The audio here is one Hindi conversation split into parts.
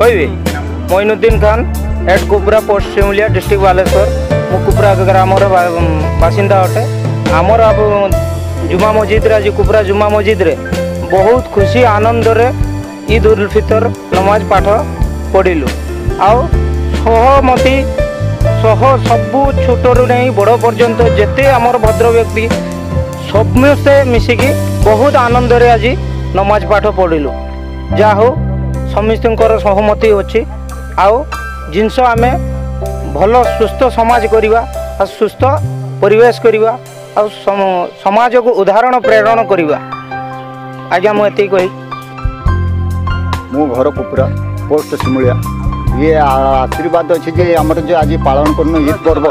कहबी Moinuddin Khan at Kupra post Simulia district Baleshwar मु कुपरा ग्राम बासिंदा अटे। आमर अब जुमा मस्जिद आज कुपरा जुमा मस्जिद रे बहुत खुशी आनंद रे ईद उल फितर नमाज पाठ पढ़िलु। आउ सहमति सबू छोटू नहीं बड़ पर्यंत जेते आमर भद्र व्यक्ति समस्ते मिसिकी बहुत आनंद रे आज नमाज पाठ पढ़िलु। जा हो समस्त सहमति अच्छी आउ जिनस आमे भल सुस्थ समाज करवा और सुस्थ परिवेश करवा और समाज को उदाहरण प्रेरण करवा। आज्ञा मुझे कही मो घर कुपुरा पोस्ट सिमुलिया ये आशीर्वाद अच्छे जे आमर जो आज पालन कर ईद पर्व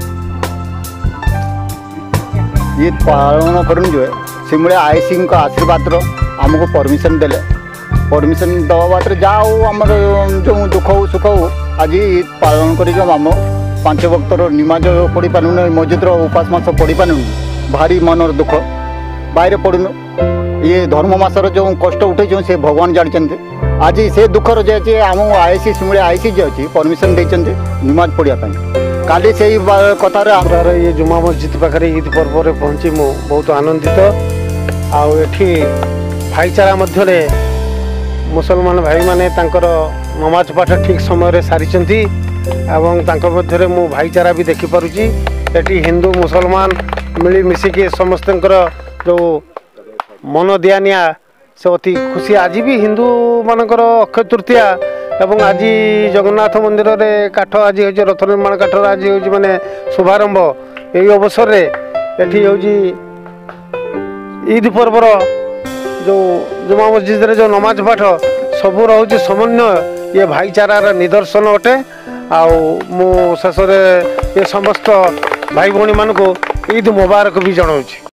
ईद पालन कर जो सिमुलिया आईसी आशीर्वाद आमको परमिशन देले परमिशन दवा बात जाओ आमर जो दुख हो सुख हो आज ईद पालन कर आम 5 वक्तर नमाज पढ़ी पारुन मस्जिद उपास मास पढ़ी पारुन भारी मनर दुख बाहर पड़ुन ये धर्म मासर जो कष्ट उठे से भगवान जानते आज से दुखर जे आम आईसी सिमुलिया आईसी जे अच्छी परमिशन देते नमाज पढ़ापी काली से कथार ये जुमा मस्जिद पाखे ईद पर्व में पहुँची मु बहुत आनंदित आठी भाईचारा मध्य मुसलमान भाई माने तांकर नमाज पाठ ठीक समय सारी मध्य मु भाईचारा भी देखिपुची। एटी हिंदू मुसलमान मिली मिसिकी समस्त जो मन दियानिया से अति खुशी। आज भी हिंदू मानकर अक्षय तृतीया एवं आज जगन्नाथ मंदिर रे काठ आज हो रथ निर्माण काठर आज हो माने शुभारंभ यही अवसर रे एठी हो ईद पर्वर जो जुमा मस्जिद रे जो नमाज पाठ सबू रोचे समन्वय ये भाईचारार निदर्शन अटे। मु शेष ये समस्त भाई भौणी मान ईद मुबारक भी जनाऊँ।